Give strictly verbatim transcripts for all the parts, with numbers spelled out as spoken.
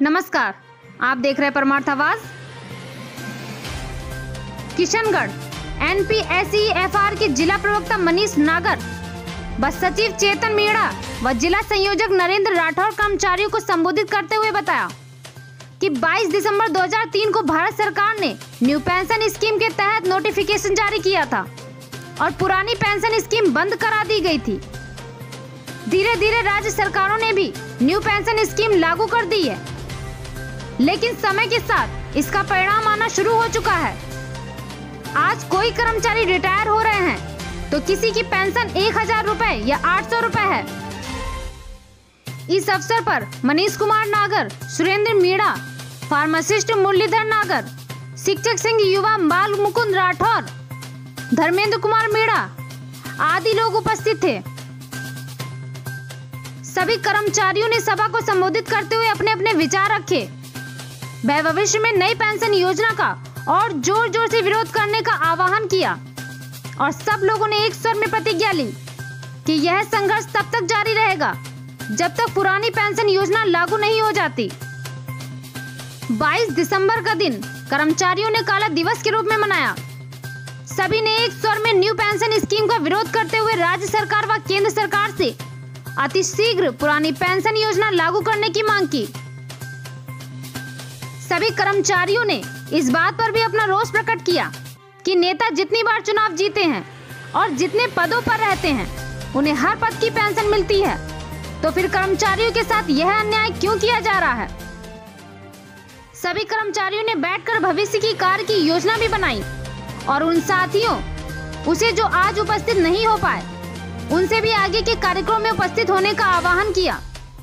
नमस्कार, आप देख रहे हैं परमार्थ आवाज। Kishangarh N P S E F R के जिला प्रवक्ता मनीष नागर, बस सचिव चेतन मीणा व जिला संयोजक नरेंद्र राठौर कर्मचारियों को संबोधित करते हुए बताया कि बाईस दिसंबर दो हज़ार तीन को भारत सरकार ने न्यू पेंशन स्कीम के तहत नोटिफिकेशन जारी किया था और पुरानी पेंशन स्कीम बंद करा दी गई थी। धीरे धीरे राज्य सरकारों ने भी न्यू पेंशन स्कीम लागू कर दी है, लेकिन समय के साथ इसका परिणाम आना शुरू हो चुका है। आज कोई कर्मचारी रिटायर हो रहे हैं तो किसी की पेंशन एक हजार रुपए या आठ सौ रुपए है। इस अवसर पर मनीष कुमार नागर, सुरेंद्र मीणा, फार्मासिस्ट मुरलीधर नागर, शिक्षक संघ युवा बाल मुकुंद राठौर, धर्मेंद्र कुमार मीणा आदि लोग उपस्थित थे। सभी कर्मचारियों ने सभा को संबोधित करते हुए अपने अपने विचार रखे। वह भविष्य में नई पेंशन योजना का और जोर जोर से विरोध करने का आह्वान किया और सब लोगों ने एक स्वर में प्रतिज्ञा ली कि यह संघर्ष तब तक जारी रहेगा जब तक पुरानी पेंशन योजना लागू नहीं हो जाती। बाईस दिसंबर का दिन कर्मचारियों ने काला दिवस के रूप में मनाया। सभी ने एक स्वर में न्यू पेंशन स्कीम का विरोध करते हुए राज्य सरकार व केंद्र सरकार से अतिशीघ्र पुरानी पेंशन योजना लागू करने की मांग की। सभी कर्मचारियों ने इस बात पर भी अपना रोष प्रकट किया कि नेता जितनी बार चुनाव जीते हैं और जितने पदों पर रहते हैं उन्हें हर पद की पेंशन मिलती है, तो फिर कर्मचारियों के साथ यह अन्याय क्यों किया जा रहा है। सभी कर्मचारियों ने बैठकर भविष्य की कार्य की योजना भी बनाई और उन साथियों उसे जो आज उपस्थित नहीं हो पाए उनसे भी आगे के कार्यक्रम में उपस्थित होने का आह्वान किया।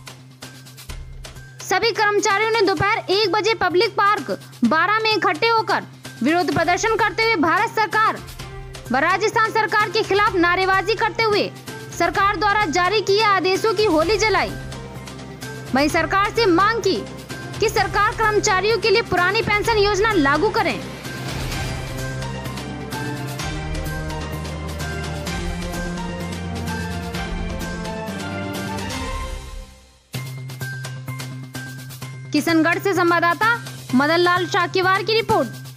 सभी कर्मचारियों ने दोपहर एक बजे पब्लिक पार्क बारह में इकट्ठे होकर विरोध प्रदर्शन करते हुए भारत सरकार व राजस्थान सरकार के खिलाफ नारेबाजी करते हुए सरकार द्वारा जारी किए आदेशों की होली जलाई। वहीं सरकार से मांग की कि सरकार कर्मचारियों के लिए पुरानी पेंशन योजना लागू करें। किशनगढ़ से संवाददाता मदन लाल शाकीवार की रिपोर्ट।